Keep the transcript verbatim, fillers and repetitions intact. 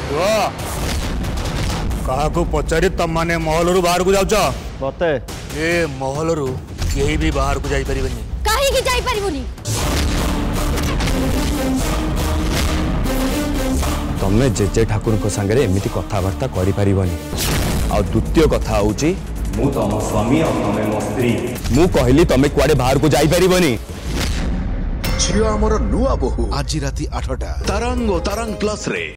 काहाकू पचारि तम माने महल रु बाहर को जाउछ मते ए महल रु केही भी बाहर को जाई परिबनी काहे की जाई परिबनी तमे जेजे ठाकुर को संगे एमिति कथावार्ता करि परिबनी आ द्वितीय कथा होउची मु तम स्वामी और तमे मो स्त्री मु कहली तमे कुआडे बाहर को जाई परिबनी झियो हमर नुआ बहु आज राती आठटा तरंग तरंग प्लस रे।